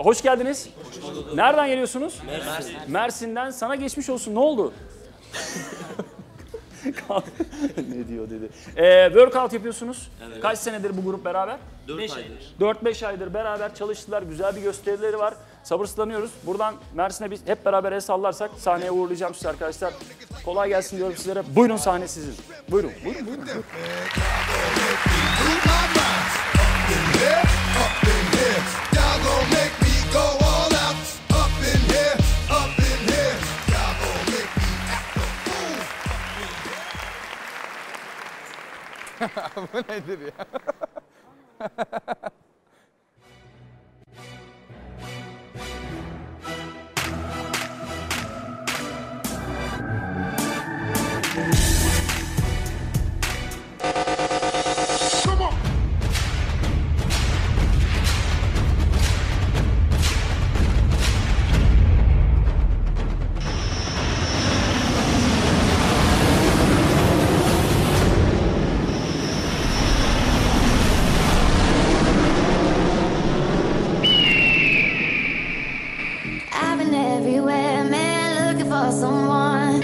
Hoş geldiniz. Hoş bulduk. Nereden geliyorsunuz? Mersin. Mersin'den. Sana geçmiş olsun. Ne oldu? Ne diyor dedi. Workout yapıyorsunuz. Evet. Kaç senedir bu grup beraber? 4 aydır. 4-5 aydır beraber çalıştılar. Güzel bir gösterileri var. Sabırsızlanıyoruz. Buradan Mersin'e biz hep beraber el sallarsak sahneye uğurlayacağım sizi arkadaşlar. Kolay gelsin diyorum sizlere. Buyurun, sahne sizin. Buyurun. Bu nedir ya? I've been everywhere, man, looking for someone.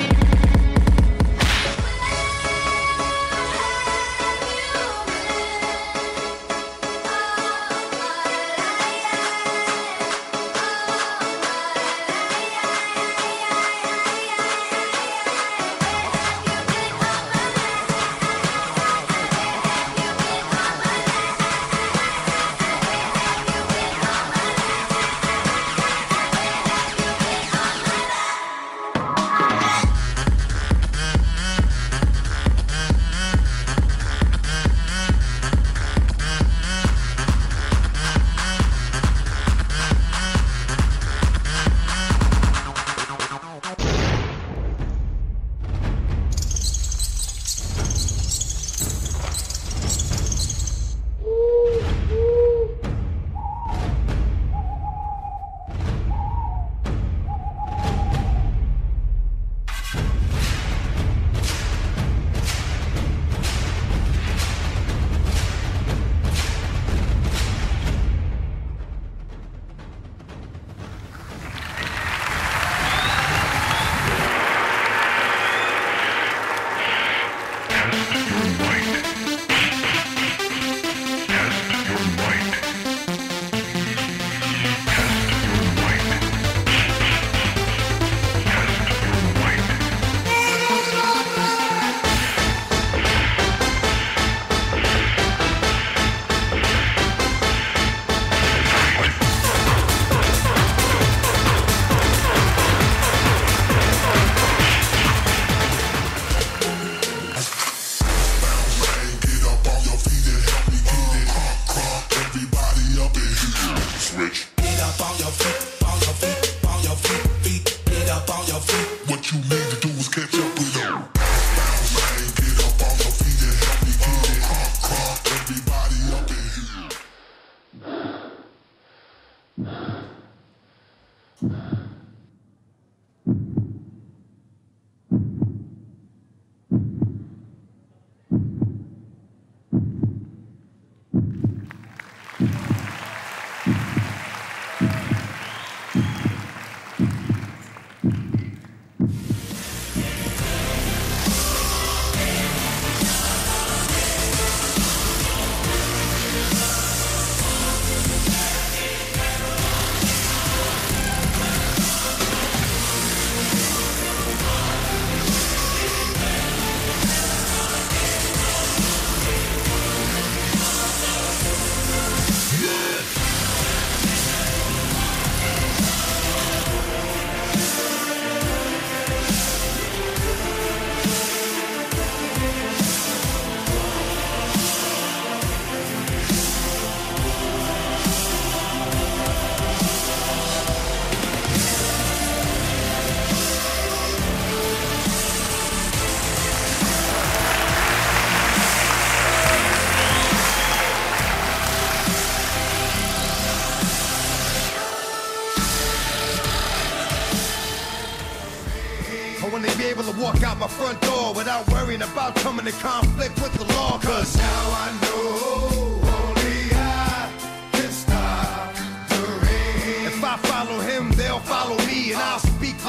able to walk out my front door without worrying about coming in conflict with the law. Cause now I know only I can stop the rain. If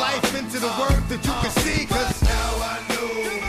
life into the work that you can see, 'cause now I know.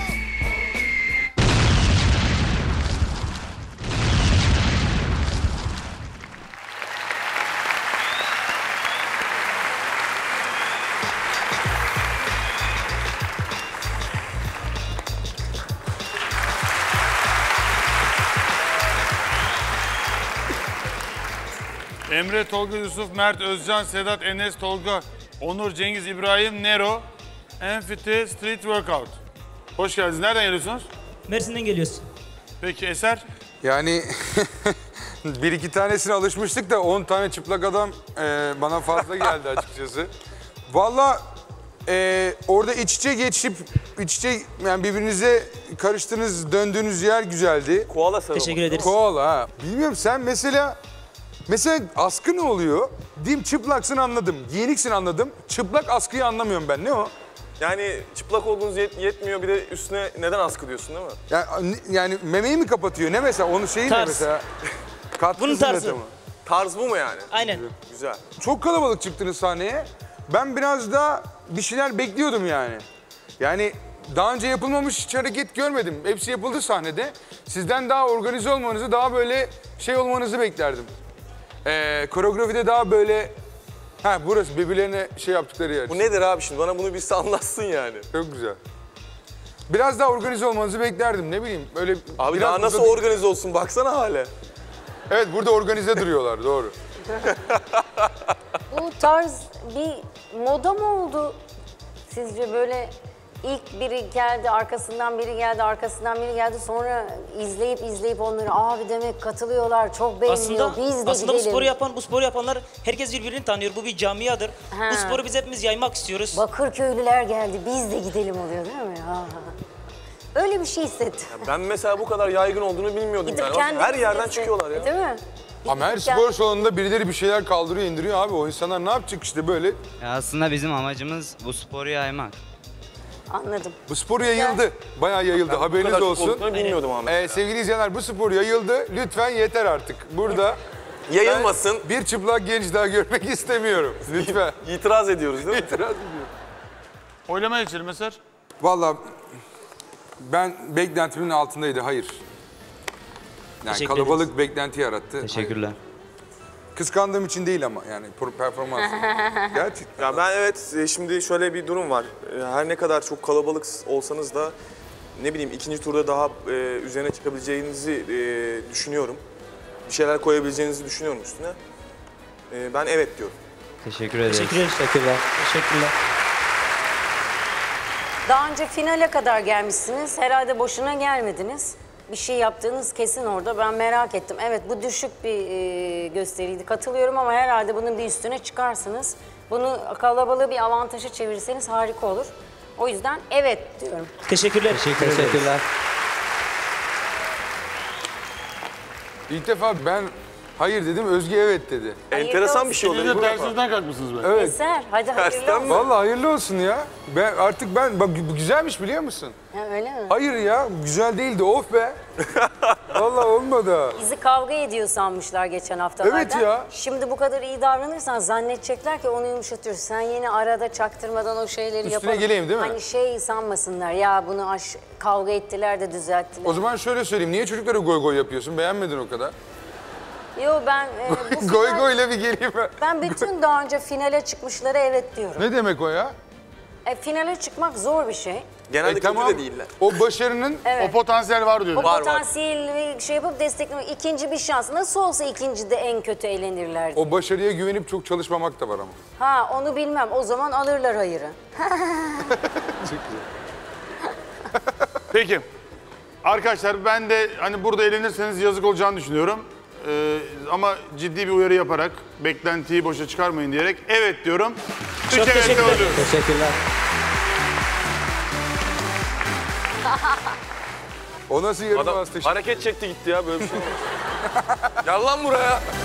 Emre, Tolga, Yusuf, Mert, Özcan, Sedat, Enes, Tolga, Onur, Cengiz, İbrahim, Nero, Amphithe, Street Workout. Hoş geldiniz. Nereden geliyorsunuz? Mersin'den geliyoruz. Peki Eser? Yani bir iki tanesine alışmıştık da 10 tane çıplak adam bana fazla geldi açıkçası. Vallahi orada iç içe geçip yani birbirinize karıştığınız, döndüğünüz yer güzeldi. Koala sarılma. Teşekkür ederiz. Koala ha. Bilmiyorum sen mesela askı ne oluyor? Dim çıplaksın anladım, giyiniksin anladım. Çıplak askıyı anlamıyorum ben. Ne o? Yani çıplak olduğunuz yetmiyor, bir de üstüne neden askı diyorsun değil mi? Yani memeyi mi kapatıyor? Ne mesela? Onun şeyi ne Tarz. mesela? Katkısı Bunun tarzı. mı? Tarz bu mu yani? Aynen. Güzel. Çok kalabalık çıktınız sahneye. Ben biraz daha bir şeyler bekliyordum yani. Yani daha önce yapılmamış hiç hareket görmedim. Hepsi yapıldı sahnede. Sizden daha organize olmanızı, daha böyle şey olmanızı beklerdim. Koreografide daha böyle... burası birbirlerine şey yaptıkları yer. Bu nedir abi şimdi? Bana bunu birisi anlatsın yani. Çok güzel. Biraz daha organize olmanızı beklerdim. Ne bileyim böyle... Abi biraz daha nasıl burada- organize olsun? Baksana hale. Evet burada organize duruyorlar doğru. Bu tarz bir moda mı oldu? Sizce böyle ilk biri geldi, arkasından biri geldi, arkasından biri geldi. Sonra izleyip onları abi demek katılıyorlar, çok beğeniyor, biz de Aslında bu gidelim. sporu yapanlar herkes birbirini tanıyor. Bu bir camiadır. Ha. Bu sporu biz hepimiz yaymak istiyoruz. Bakırköylüler geldi, biz de gidelim oluyor değil mi? Ha. Öyle bir şey hissettim. Ben mesela bu kadar yaygın olduğunu bilmiyordum Gidip yani. Bak, kendimiz her yerden de- çıkıyorlar ya. Değil mi? Ama her spor salonunda birileri bir şeyler kaldırıyor, indiriyor abi. O insanlar ne yapacak işte böyle? Ya aslında bizim amacımız bu sporu yaymak. Anladım. Bu spor yayıldı. Bayağı yayıldı. Bu Haberiniz kadar çok olsun. olduklarını bilmiyordum abi. Sevgili izleyenler bu spor yayıldı. Lütfen yeter artık. Burada Yayılmasın. ben bir çıplak genç daha görmek istemiyorum. Lütfen. İtiraz ediyoruz değil mi? İtiraz ediyorum. Oylamaya geçelim Eser. Vallahi ben beklentimin altındaydı. Hayır. Yani Teşekkür kalabalık beklenti yarattı. Teşekkürler. Hayır. Kıskandığım için değil ama yani performans. Gerçekten. Ya ben evet, şimdi şöyle bir durum var. Her ne kadar çok kalabalık olsanız da ne bileyim ikinci turda daha üzerine çıkabileceğinizi düşünüyorum. Bir şeyler koyabileceğinizi düşünüyorum üstüne. Ben evet diyorum. Teşekkür ederiz. Teşekkür ederiz. Teşekkürler. Daha önce finale kadar gelmişsiniz. Herhalde boşuna gelmediniz. Bir şey yaptığınız kesin orada. Ben merak ettim. Evet bu düşük bir gösteriydi. Katılıyorum ama herhalde bunun bir üstüne çıkarsınız. Bunu kalabalığı bir avantaja çevirirseniz harika olur. O yüzden evet diyorum. Teşekkürler. Teşekkürler. İlk defa ben hayır dedim, Özge evet dedi. Enteresan bir şey Siz oluyor. de tersinizden kalkmışsınız be. Evet. Eser hadi hayırlı Tersten olsun. mi? Vallahi hayırlı olsun ya. Ben bak bu güzelmiş biliyor musun? Ha, öyle mi? Hayır ya güzel değildi of be. Vallahi olmadı. Bizi kavga ediyor sanmışlar geçen haftalarda. Evet ya. Şimdi bu kadar iyi davranırsan zannedecekler ki onu yumuşatıyorsun. Sen yine arada çaktırmadan o şeyleri Üstüne yapalım. geleyim değil mi? Hani şey sanmasınlar ya bunu kavga ettiler de düzelttiler. O zaman şöyle söyleyeyim. Niye çocuklara goy goy yapıyorsun? Beğenmedin o kadar. Yo ben bu Goy final- goyla bir geleyim ben. Ben bütün daha önce finale çıkmışlara evet diyorum. Ne demek o ya? Finale çıkmak zor bir şey. Genelde kötü de değiller. O başarının O potansiyel var O diyorsun. potansiyeli şey yapıp desteklemek ikinci bir şans. Nasıl olsa ikincide en kötü eğlenirler. o başarıya güvenip çok çalışmamak da var ama. Ha onu bilmem. O zaman alırlar hayırı. Peki. Arkadaşlar ben de hani burada eğlenirseniz yazık olacağını düşünüyorum. Ama ciddi bir uyarı yaparak beklentiyi boşa çıkarmayın diyerek evet diyorum. Üç Çok evetle teşekkürler. öldürüyorum. Teşekkürler. O nasıl yarım Adam hasta? hareket çekti gitti ya, böyle bir şey olmaz. Gel lan buraya.